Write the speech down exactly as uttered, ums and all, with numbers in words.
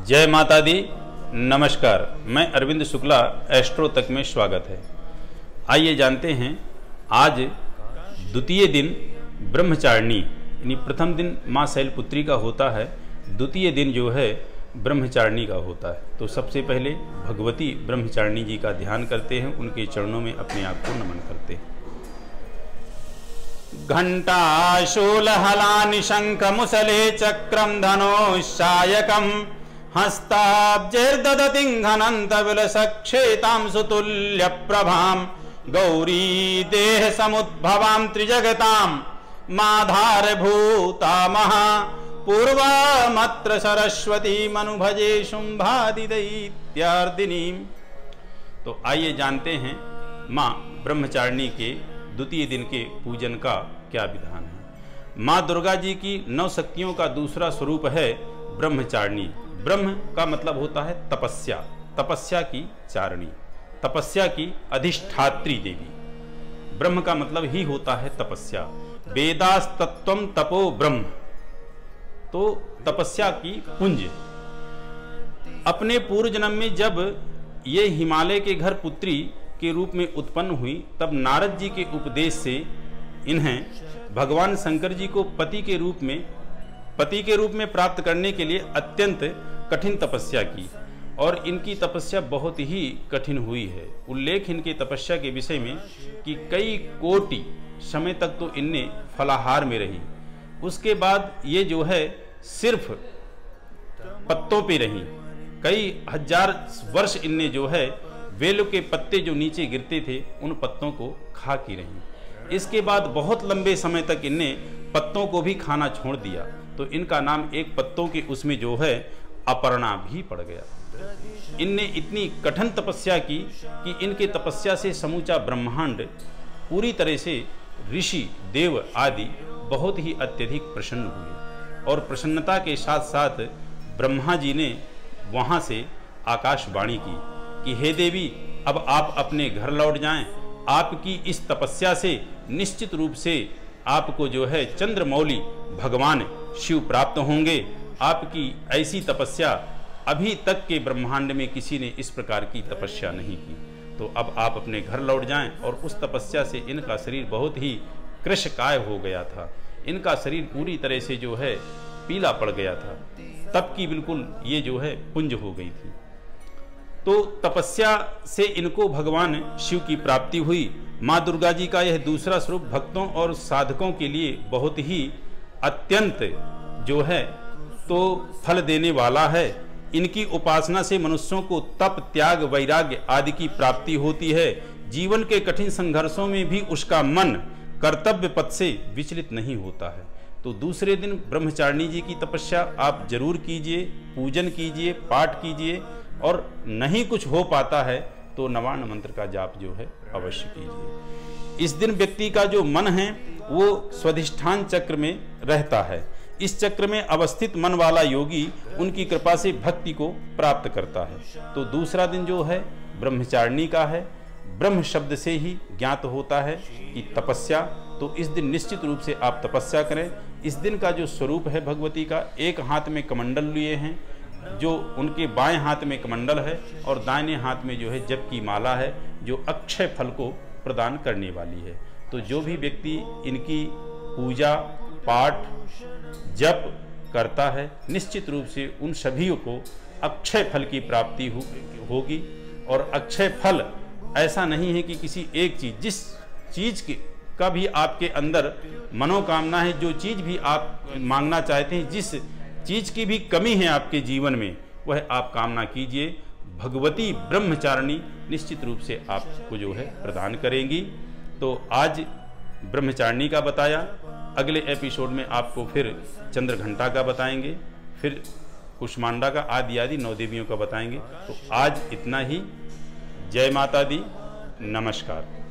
जय माता दी, नमस्कार। मैं अरविंद शुक्ला, एस्ट्रो तक में स्वागत है। आइए जानते हैं, आज द्वितीय दिन ब्रह्मचारिणी यानी प्रथम दिन माँ शैलपुत्री का होता है, द्वितीय दिन जो है ब्रह्मचारिणी का होता है। तो सबसे पहले भगवती ब्रह्मचारिणी जी का ध्यान करते हैं, उनके चरणों में अपने आप को नमन करते हैं। घंटा शूलहलानि शंख मुसले चक्रम धनुषायकम हस्ताब्जैर्दधतिं घनंत विलसक्षेतां सुतुल्य प्रभां गौरी देह समुद्भवां त्रिजगतां माधारभूता महा पूर्वामत्र सरस्वती मनुभजे शुंभादिदैत्यार्दिनीं। तो आइए जानते हैं माँ ब्रह्मचारिणी के द्वितीय दिन के पूजन का क्या विधान है। माँ दुर्गा जी की नौ शक्तियों का दूसरा स्वरूप है ब्रह्मचारिणी। ब्रह्म का मतलब होता है तपस्या, तपस्या की चारिणी, तपस्या की अधिष्ठात्री देवी। ब्रह्म का मतलब ही होता है तपस्या। वेदास्तत्वम तपो ब्रह्म, तो तपस्या की पुंज। अपने पूर्व जन्म में जब ये हिमालय के घर पुत्री के रूप में उत्पन्न हुई, तब नारद जी के उपदेश से इन्हें भगवान शंकर जी को पति के रूप में पति के रूप में प्राप्त करने के लिए अत्यंत कठिन तपस्या की, और इनकी तपस्या बहुत ही कठिन हुई है। उल्लेख इनके तपस्या के विषय में कि कई कोटि समय तक तो इनने फलाहार में रही, उसके बाद ये जो है सिर्फ पत्तों पे रही। कई हजार वर्ष इनने जो है वेलों के पत्ते जो नीचे गिरते थे उन पत्तों को खा की रही। इसके बाद बहुत लंबे समय तक इनने पत्तों को भी खाना छोड़ दिया, तो इनका नाम एक पत्तों के उसमें जो है अपर्णा भी पड़ गया। इनने इतनी कठिन तपस्या की कि इनके तपस्या से समूचा ब्रह्मांड पूरी तरह से ऋषि देव आदि बहुत ही अत्यधिक प्रसन्न हुए, और प्रसन्नता के साथ साथ ब्रह्मा जी ने वहाँ से आकाशवाणी की कि हे देवी, अब आप अपने घर लौट जाएं। आपकी इस तपस्या से निश्चित रूप से आपको जो है चंद्रमौली भगवान शिव प्राप्त होंगे। आपकी ऐसी तपस्या अभी तक के ब्रह्मांड में किसी ने इस प्रकार की तपस्या नहीं की, तो अब आप अपने घर लौट जाएं। और उस तपस्या से इनका शरीर बहुत ही कृशकाय हो गया था, इनका शरीर पूरी तरह से जो है पीला पड़ गया था, तब की बिल्कुल ये जो है पुंज हो गई थी। तो तपस्या से इनको भगवान शिव की प्राप्ति हुई। माँ दुर्गा जी का यह दूसरा स्वरूप भक्तों और साधकों के लिए बहुत ही अत्यंत जो है तो फल देने वाला है। इनकी उपासना से मनुष्यों को तप, त्याग, वैराग्य आदि की प्राप्ति होती है। जीवन के कठिन संघर्षों में भी उसका मन कर्तव्य पथ से विचलित नहीं होता है। तो दूसरे दिन ब्रह्मचारिणी जी की तपस्या आप जरूर कीजिए, पूजन कीजिए, पाठ कीजिए, और नहीं कुछ हो पाता है तो नवान्न मंत्र का जाप जो है अवश्य कीजिए। इस दिन व्यक्ति का जो मन है वो स्वाधिष्ठान चक्र में रहता है। इस चक्र में अवस्थित मन वाला योगी उनकी कृपा से भक्ति को प्राप्त करता है। तो दूसरा दिन जो है ब्रह्मचारिणी का है। ब्रह्म शब्द से ही ज्ञात होता है कि तपस्या, तो इस दिन निश्चित रूप से आप तपस्या करें। इस दिन का जो स्वरूप है भगवती का, एक हाथ में कमंडल लिए हैं, जो उनके बाएं हाथ में कमंडल है, और दाहिने हाथ में जो है जप की माला है, जो अक्षय फल को प्रदान करने वाली है। तो जो भी व्यक्ति इनकी पूजा, पाठ, जप करता है, निश्चित रूप से उन सभी को अक्षय फल की प्राप्ति हो, होगी। और अक्षय फल ऐसा नहीं है कि किसी एक चीज, जिस चीज के का भी आपके अंदर मनोकामना है, जो चीज भी आप मांगना चाहते हैं, जिस चीज की भी कमी है आपके जीवन में, वह आप कामना कीजिए। भगवती ब्रह्मचारिणी निश्चित रूप से आपको जो है प्रदान करेंगी। तो आज ब्रह्मचारिणी का बताया, अगले एपिसोड में आपको फिर चंद्रघंटा का बताएंगे, फिर कुष्मांडा का, आदि आदि नौ देवियों का बताएंगे। तो आज इतना ही। जय माता दी, नमस्कार।